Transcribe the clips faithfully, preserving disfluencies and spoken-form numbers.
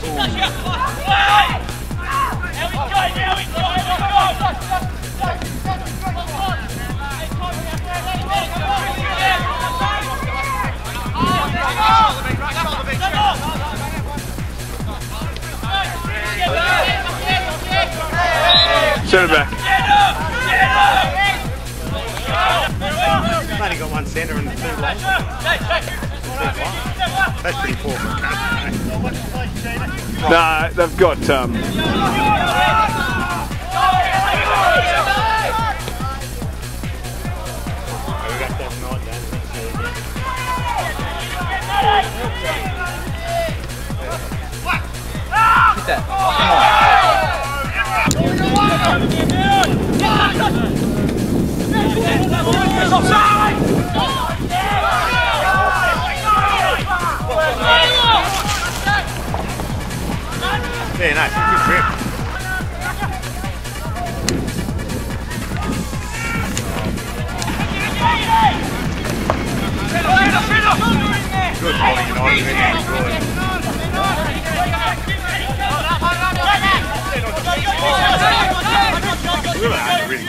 Centre back. I've only got one centre and the two long. That's pretty poor. Nah, they've got um. Hit that. Yeah, nice. Good trip. Good bowling and on really good. Really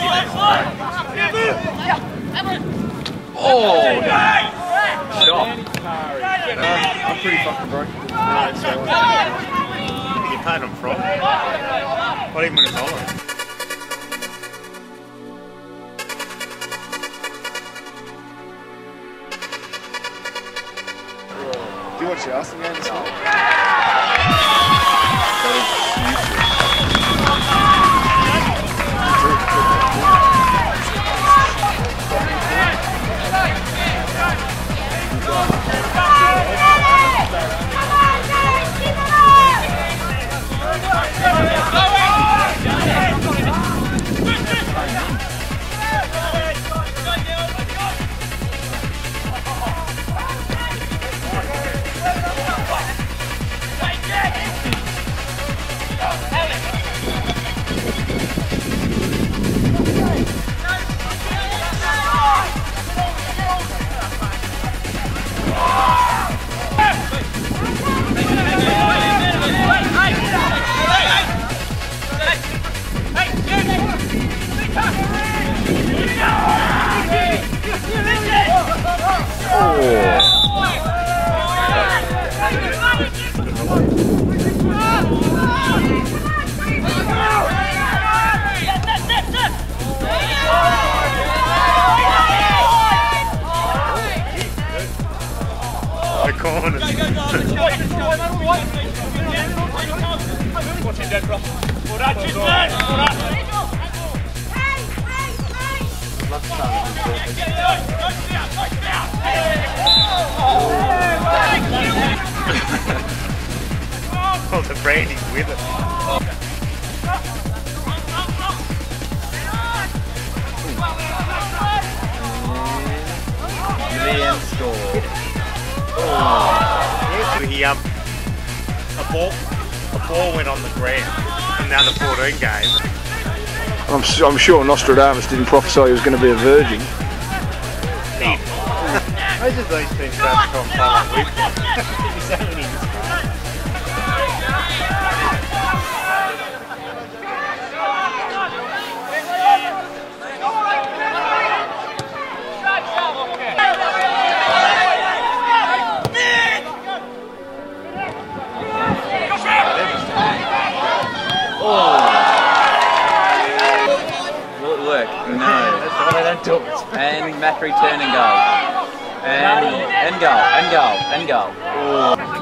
Oh, stop. Uh, I'm pretty fucking broke. You paid them from? Not even when it's on. Do you watch the Arsenal game this morning? The corner. Oh, the brandy's with it. Milan score. Oh. He, um, a ball, a ball went on the ground in the under fourteen game. I'm, I'm sure Nostradamus didn't prophesy he was going to be a virgin. Most of these teams start to come follow with them. Will it work? No. And Macri turn and goal. And, and goal, and goal, and goal. Oh.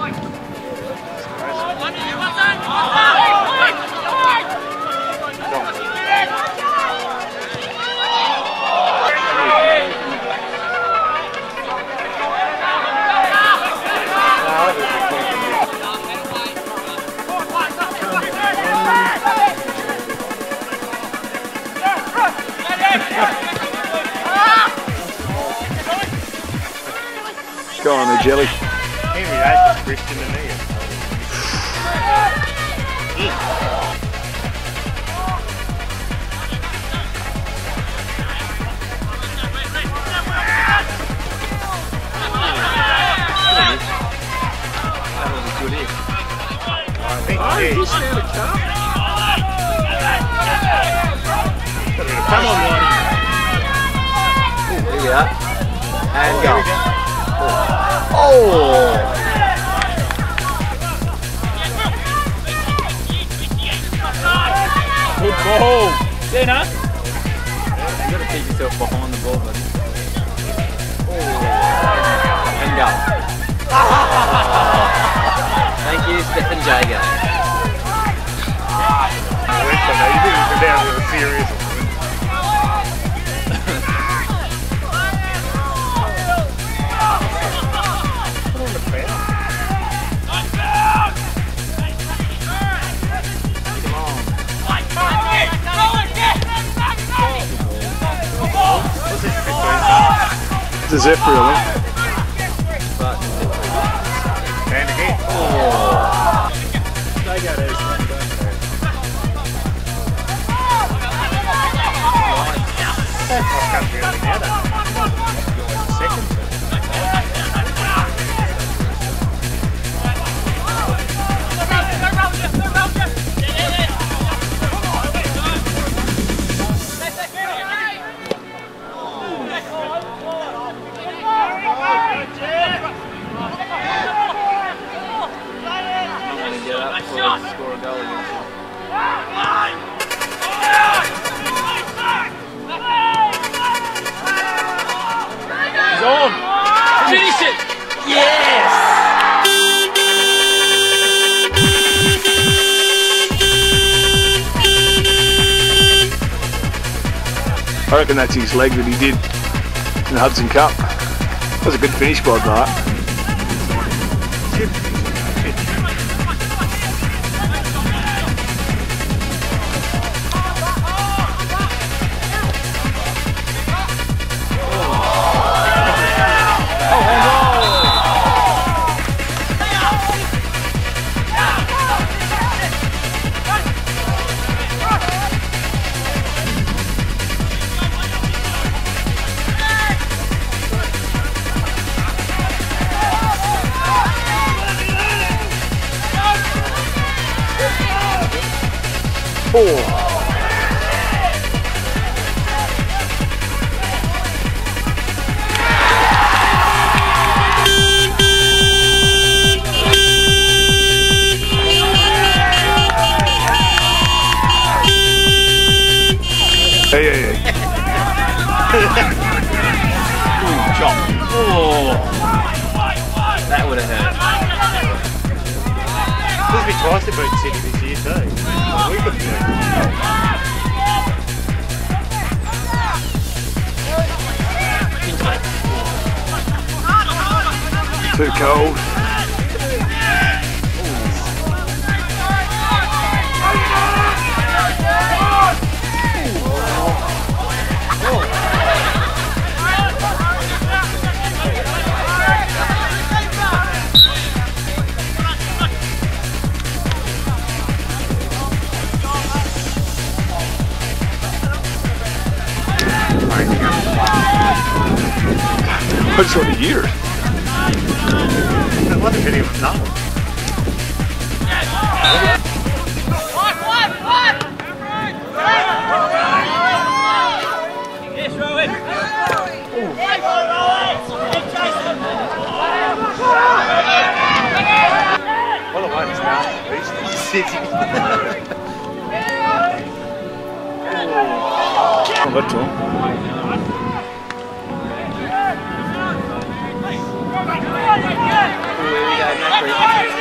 Go on there, Jelly. Henry H is Christian and Ian. That was a good hit. think Oh, he he's is. out of cup. Come on, Lonnie. Here we are. And Oh, go. here we go. Oh! Good ball. Dana? You gotta keep yourself behind the ball, buddy. Oh. And go. Thank you, Stephen Jager. I went for that. You think it's down to the serious. It's a zip, really. And again. Oh. They go there. Cross country only now, though. Second. Score a goal against you. He's on! Finish it! Yes! I reckon that's his leg that he did in the Hudson Cup. That was a good finish by Bart. Four. Hey, hey, hey. Ooh, chop. Oh. That would have hurt. There's been twice to beat City this year too. We could do it. Too cold. I just want to hear it. I love the video of Nolan. Yes, Rowan. What a one is now. Eastern City. Oh, that's all. Here we go, Macri.